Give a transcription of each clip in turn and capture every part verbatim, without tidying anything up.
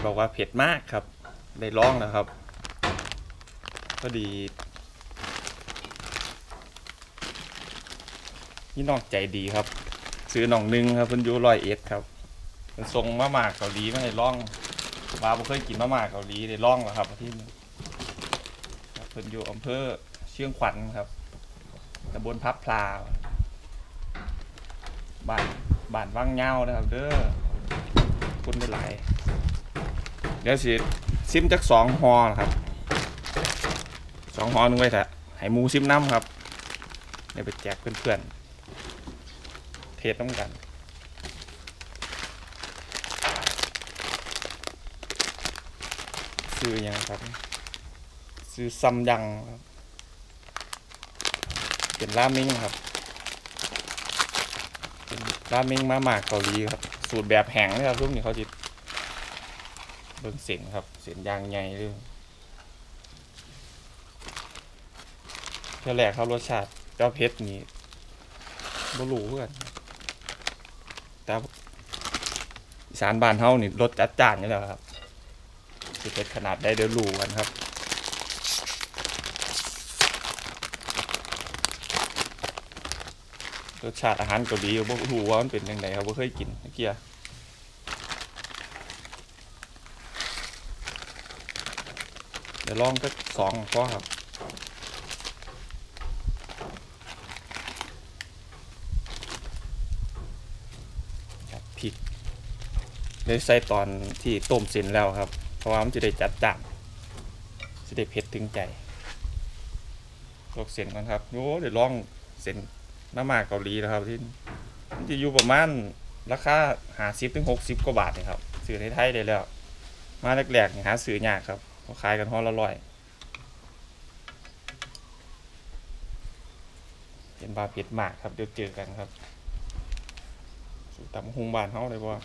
บอกว่าเผ็ดมากครับได้ลองแล้วครับพอดีนี่น้องใจดีครับซื้อน้องนึงครับเพิ่นอยู่ร้อยเอ็ดครับเพิ่นส่งมาม่าเกาหลีมาให้ลองว่าบ่เคยกินมาม่าเกาหลีได้ลองแล้วครับที่นี่เพิ่นอยู่อำเภอเชียงขวัญครับตำบลพับพลาบ้านบ้านวังเงานะครับเด้อคุณได้หลายเดี๋ยวสิซิมจักสองฮอนะครับสองฮอนึงไว้เถอะให้หมูซิมน้ำครับเดี๋ยวไปแจกเพื่อนๆเทสต้องกันซื้อยังครับซื้อซัมยังครับเป็นราเมงครับเป็นราเมงมาม่าเกาหลีครับสูตรแบบแห้งนะครับรุ่นนี้เขาจิเบิ่งเสียงครับเสียงยางใหญ่เลยเท่าแรกเขารสชาติเจ้าเพชรนี่บ่รู้เพื่อนแต่อีสานบ้านเฮานี่รสจัดจ้านอยู่แล้วครับสิเผ็ดขนาดได้เดี๋ยวรู้กันครับรสชาติอาหารเกาหลีบ่รู้ว่ามันเป็นยังไงครับบ่เคยกินเมื่อกี้เดี๋ยวลองสักสองพอครับพริกได้ใส่ตอนที่ต้มเสร็จแล้วครับเพราะว่ามันจะได้จัดจ้านจะได้เผ็ดถึงใจลวกเส้นก่อนครับโอ้เดี๋ยวลองเส้นมาม่าเกาหลีนะครับที่มันจะอยู่ประมาณราคาห้าสิบถึงหกสิบกว่าบาทเลยครับซื้อในไทยได้แล้วมาแรกๆหาซื้อยากครับเขาขายกันห่อละร้อยเป็นบาเผ็ดมากครับเดี๋ยวเจอกันครับสูตรตำฮุงบ้านเฮาเลยว่า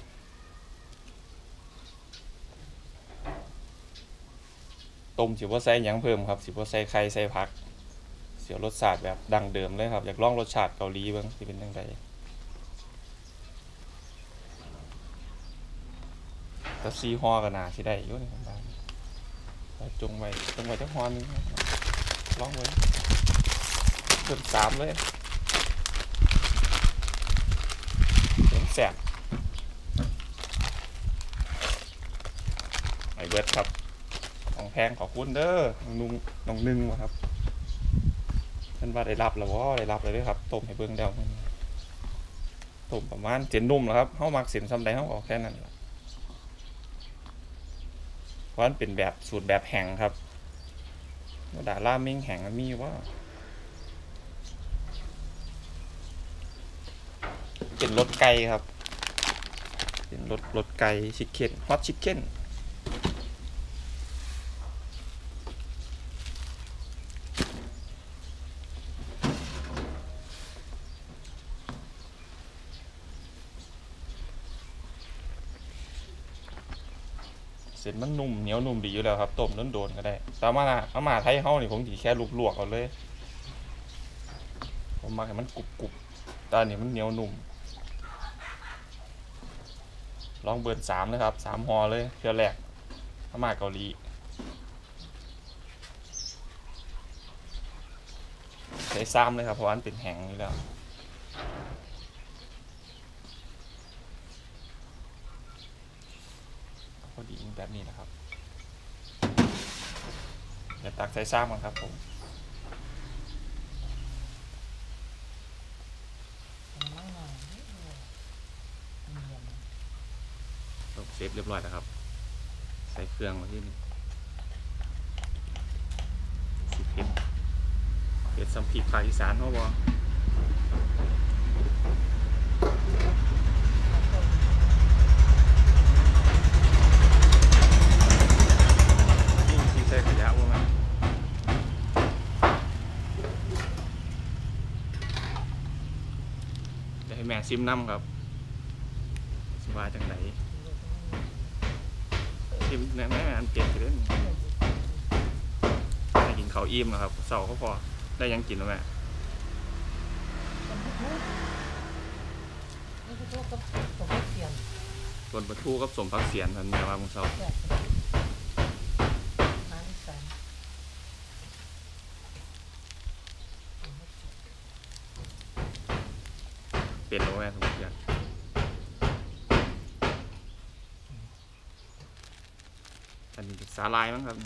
ต้มสิบ่ใส่หยังเพิ่มครับสิบ่ใส่ไข่ใส่ผักเสียรสชาติแบบดั้งเดิมเลยครับอยากลองรสชาติเกาหลีเบิ่งสิเป็นจังไดแต่ซีฮอก็น่าสิได้อยู่นี่ครับจงไว้จงไว้จักฮอนึงลองเบิ่งเพิ่มสามเลยแซ่บไอเบิร์ดครับของแพงขอบคุณเด้อน้องน้องนึงวะครับท่านว่าได้รับแล้ววะได้รับเลยด้วยครับต้มให้เบิ่งแล้วต้มประมาณเจ็ดนุ่มแล้วครับเข้ามักเส้นซ้ำใดเข้าออกแค่นั้นแหละเพราะมันเป็นแบบสูตรแบบแห้งครับดาราเม้งแห้งมีว่าเป็นรสไก่ครับเป็นรสรสไก่ชิคเก้นฮอตชิคเก้นเส้นมันนุ่มเหนียวนุ่มดีอยู่แล้วครับต้มโดนๆก็ได้แต่มาเอามาไทยเฮานี่ผมถีแค่ลวกๆเอาเลยผมมาให้มันกรุบๆตอนนี้มันเหนียวนุ่มลองเบิร์นสามนะครับสามฮอเลยเพื่อแรกมาม่าเกาหลีใช้ซ้ำเลยครับเพราะว่ามันเป็นแห้งอยู่แล้วพอดีแบบนี้นะครับเดี๋ยวตักใส่ซ้ำกันครับผมเซฟเรียบร้อยแล้วครับใส่เครื่องมาที่นี่สิเผ็ดเผ็ดสัมผัสภาคอีสานเขาบอกใส่ขยะว่ามันจะให้แม่ซิมน้ำครับสบายจังไหนซิมแม่แม่อันเจ็บเลยได้กินเขาอิ่มนะครับเสาเขาพอได้ยังกินแล้วแม่ส่วนปลาทูกับสมพักเสียนมันเนี่ยว่ามึงเศร้าแซ่บน้ำอีสานเป็นโอ้แม่สมพักเสียนอันนี้สาลายมั้งครับ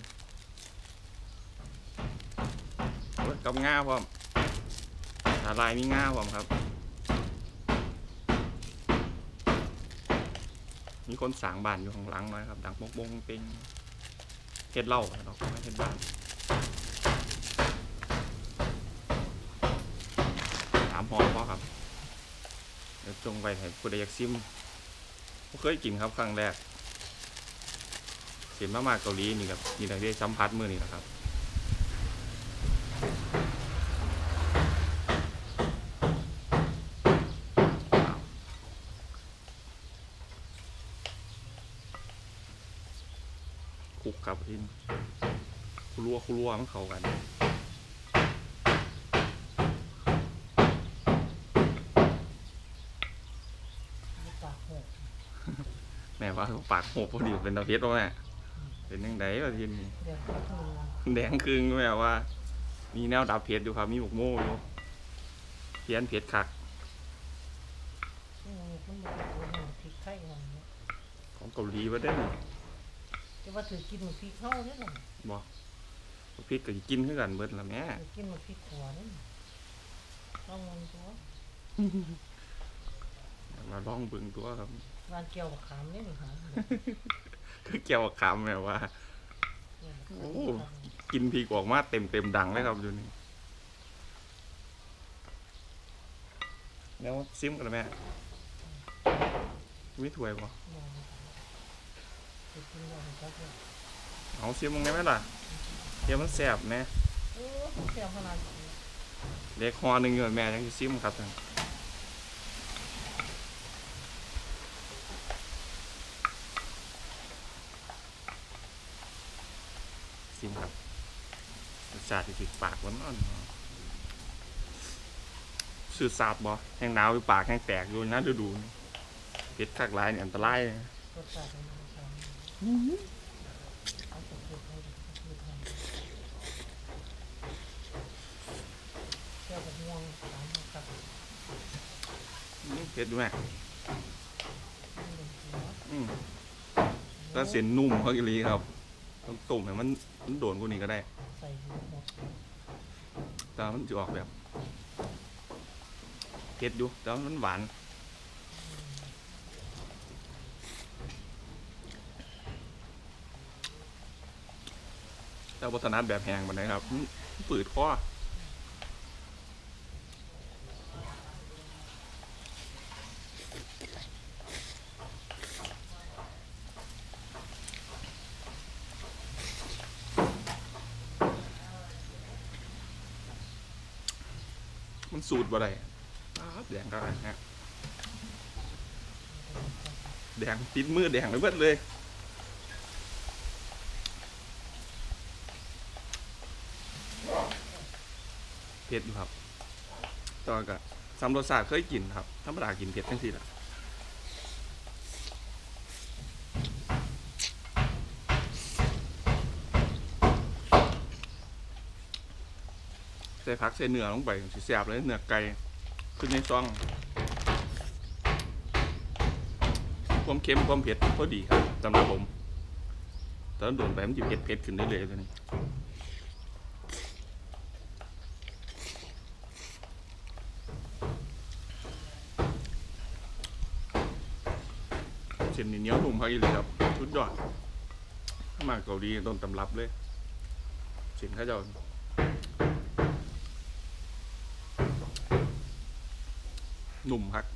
โอ้ยกับง่าพร้อมสาลายมีง่าพร้อมครับมีคนสางบ้านอยู่ข้างหลังน้อยครับดังบงบงเป็นเฮ็ดเหล้าเราไม่เฮ็ดบ้านสามห่อพอครับเดี๋ยวจงไปให้ผู้ใดอยากซิมผมเคยกินครับครั้งแรกเสียนมาม่าเกาหลีนี่ครับนี่เราได้สัมผัสมือนี่นะครับคลุกกับอินคุรัวคุรัวมันเข้ากันมีปากหกแม่ว่าปากโหกพอดีเป็นตาเพชรวะแม่เป็นยังไงวะทีนี้เดี๋ยวก็คือแดงครึ่งแม่ว่ามีแนวดับเพชรอยู่ครับมีหมกโม่อยู่เพี้ยนเพชรคักอืมคุณบอกว่าหนูพริกไทยอะไรเนี่ยของเกาหลีว่าได้ไหมจะว่าถือกินหมูพริกเข้าเนี่ยหรอบอกพริกก็สิกินคือกันเบิดละแม่ถือกินหมูพริกหัวเนี่ยต้องมันตัวมาลองเบิ่งตัวครับวานเกี่ยวกับขามเนี่ยหนูหาคือเกี่ยวกับคำแม่ว่า โอ้ กินพริกออกมาเต็มเต็มดังเลยครับอยู่นี่แล้วซิมกันแม่วิถวยบ่ถือกินได้ครับเนี่ยเอาซิมมึงได้ไหมล่ะเดี๋ยวมันแสบแน่โอ้เสียวขนาดนี้เล็กคอหนึ่งอยู่แม่ยังสิซิมครับท่านซิมครับรสชาติติดปากวันนั้นสื่อสาบบ่แห้งหนาวอยู่ปากแห้งแตกอยู่นะดูดูเผ็ดคักหลายนี่อันตรายนะรสชาติเป็นยังไงเอาสุกๆให้ดูให้เกี่ยวกับม่วงสามครับเผ็ดดูแม่นี่เป็นหัวอืมถ้าเส้นนุ่มเขาอีหลีครับต้องต้มให้มันมันโดนกว่านี้ก็ได้ใส่หัวหมดแต่มันจะออกแบบเผ็ดอยู่แต่ว่ามันหวานแต่วัฒนธรรมแบบแห้งมันนะครับมันปืดคอมันสูตรบ่ได้แดงก็ได้ฮะแดงติดมือแดงไปเบิดเลยเผ็ดอยู่ครับตอนกับซัมโรซาเคยกินครับธรรมดากินเผ็ดทั้งทีแหละใส่ผักใส่เนื้อลงไปสิแซ่บเลยเนื้อไก่ขึ้นในซองความเค็มความเผ็ดพอดีครับสำหรับผมตอนโดนไปมันจะเผ็ดเผ็ดขึ้นเรื่อยๆเลยนี่เส้นนี่เหนียวนุ่มครับอีเลยครับสุดยอดมาเกาหลีต้นตำรับเลยเส้นข้าวเจ้านุ่มครับ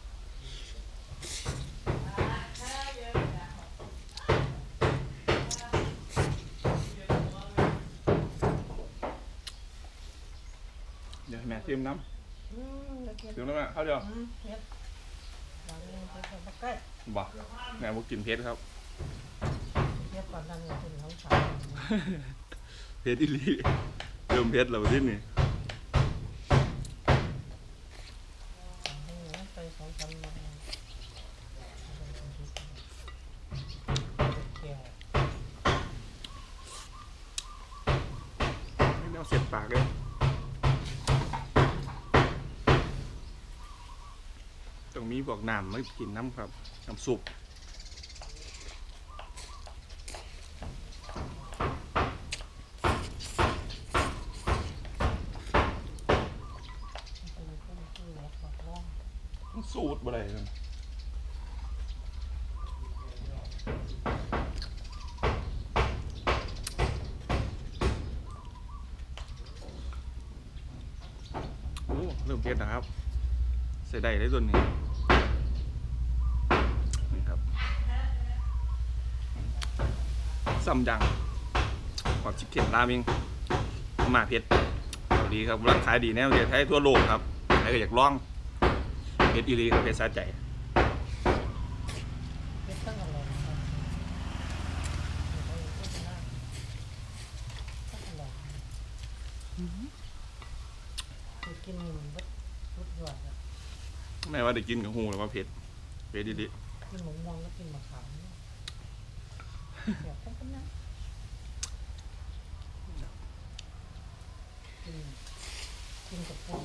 เดี๋ยวให้แม่ชิมน้อืมแล้วกินำชิมแล้วแม่ข้าวเดียวอืมเฮ็ดหลังนี้เป็นคนมาใกล้บ่แม่บอกกินเผ็ดครับเฮ็ดก่อนนั้นเนี่ยเป็นของสาวเผ็ดอีหลีเริ่มเผ็ดแล้วที่นี่ให้เนื้อไปสองสามวันเสียบปากเลยต้องมีพวกน้ำไม่กินน้ำครับน้ำซุปสูตรอะไรกันโอ้เริ่มเผ็ดนะครับใส่ได้ได้ตัวนี้นี่ครับซัมยังความชิคเก้นราเมงมาเผ็ดเกาหลีครับร้านขายดีแน่ประเทศไทยทั่วโลกครับใครก็อยากลองเผ็ดอีหลีครับเผ็ดสะใจเผ็ดตั้งอร่อยนะครับเผ็ดตั้งอร่อยตั้งอร่อยคือกินมันก็รุดยอดอะแม่ว่าได้กินกับหูแล้วว่าเผ็ดเผ็ดดีกินหมูมองแล้วกินมะขามเนี่ยเสียบตั้งกันนะกินกินกับปู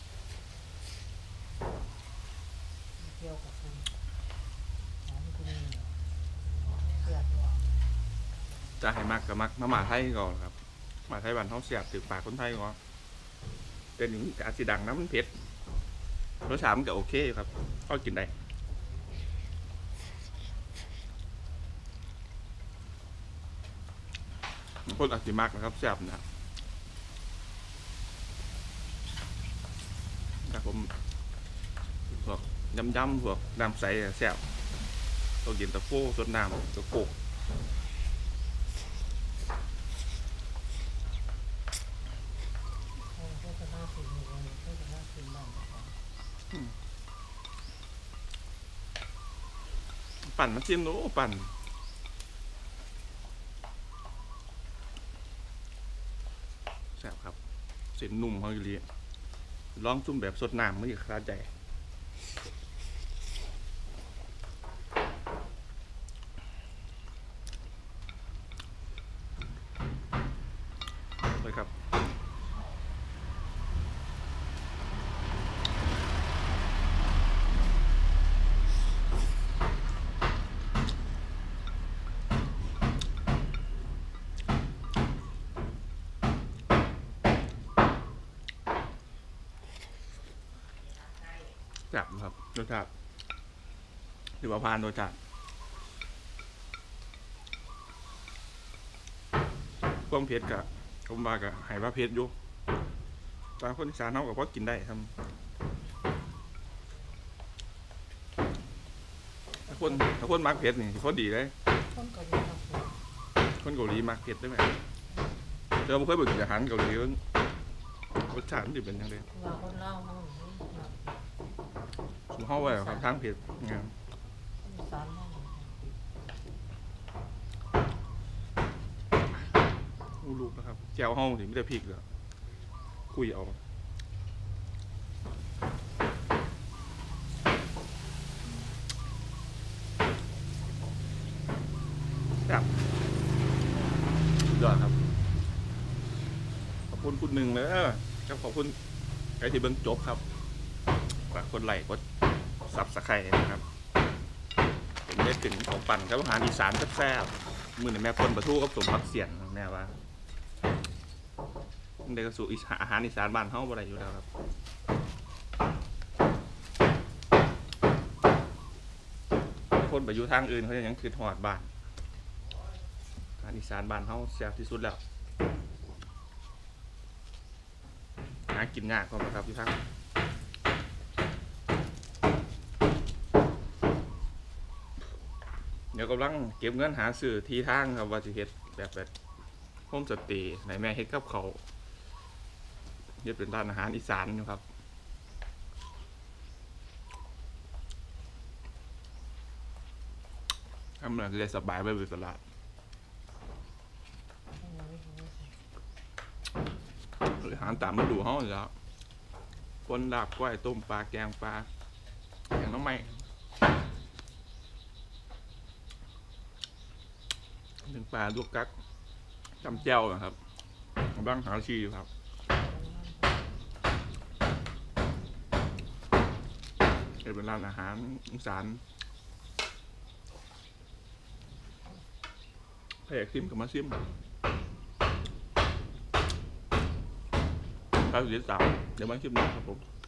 เกี่ยวกับปูหอมกุ้งเหนียวเสียบเลยๆจะให้มักกับมักมาหมาไทยก่อนครับหมาไทยบ้านท้องเสียบถือปากคนไทยก่อนแต่หนึ่งอาจสิดังนะมันเผ็ดรสชาติมันก็โอเคครับก็กินได้คนอาจสิมักนะครับแซ่บนะครับแต่ผมพวกยำๆพวกน้ำใสแซ่บต้องกินตะโฟสดน้ำตะโกกเขาก็จะน่ากินอยู่เลยก็จะน่ากินบ้างนะครับปั่นมาชิมดูปั่นแซ่บครับเส้นนุ่มเขาอยู่ดีลองจุ่มแบบสดน้ำไม่คลาดใจเลยครับแซ่บครับรสชาติหรือว่าพานรสชาติความเผ็ดกะผมว่ากับหายว่าเผ็ดอยู่ตอนคนอีสานเขากับพอกินได้ทำถ้าคนถ้าคนมักเผ็ดนี่พอดีเลยต้นกระดูกครับผมคนเกาหลีมักเผ็ดได้ไหมเดี๋ยวผมเคยไปกินอาหารเกาหลีรสชาติมันจะเป็นยังไงเราคนเล่าเขาหรือแบบผมเข้าไปครับทางเผ็ดงามอีสานเขาหรืออู้ลูกนะครับแก้วห้องถึงไม่ได้พริกเลยคุยเอาครับยอดครับขอบคุณคุณหนึ่งเลยครับขอบคุณใครที่เบิ้งจบครับฝากคนไหลกดซับสไครต์นะครับผมได้ถึงของปั่นครับอาหารอีสานแซ่บๆมือหนึ่งแม่คนประทูกับสมพักเสียนแม่ว่าเด็กสู่อาหารอีสานบ้านเฮาบ่ได้อยู่แล้วครับคนไปอยู่ทางอื่นเขายังคือทอดบ้านอาหารอีสานบ้านเฮาแซ่บที่สุดแล้วหากินยากก็ครับอยู่ทางเดี๋ยวกำลังเก็บเงินหาซื้อที่ทางครับว่าสิเฮ็ดแบบแบบโฮมสเตย์ไหนแม่เฮ็ดกับเขาเฮ็ดเป็นร้านอาหารอีสานอยู่ครับทำอะไรสบายไปเลยตลาดอาหารตามฤดูเฮาอยู่แล้วคนลาบก้อยต้มปลาแกงปลาแกงน้ำไหม้หนึ่งปลาลวกกักจำแจ่วนะครับำลังหาชีอยู่ครับเป็นร้านอาหารอีสานถ้าอยากซิมกับมาซิมถ้าสุดที่สามเดี๋ยวมาชิมหน่อยครับผม